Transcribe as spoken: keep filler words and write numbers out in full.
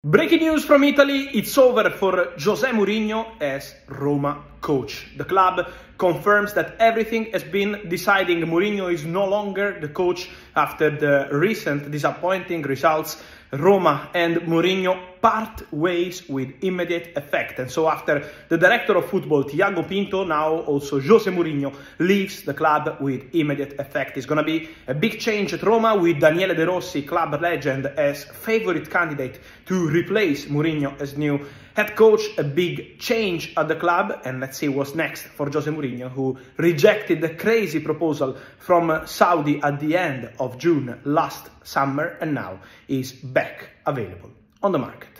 Breaking news from Italy, it's over for José Mourinho as Roma coach. The club confirms that everything has been decided. Mourinho is no longer the coach after the recent disappointing results. Roma and Mourinho part ways with immediate effect. And so after the director of football, Tiago Pinto, now also José Mourinho leaves the club with immediate effect. It's going to be a big change at Roma with Daniele De Rossi, club legend, as favorite candidate to replace Mourinho as new head coach. A big change at the club, and let's see what's next for José Mourinho, who rejected the crazy proposal from Saudi at the end of June last summer and now is back available on the market.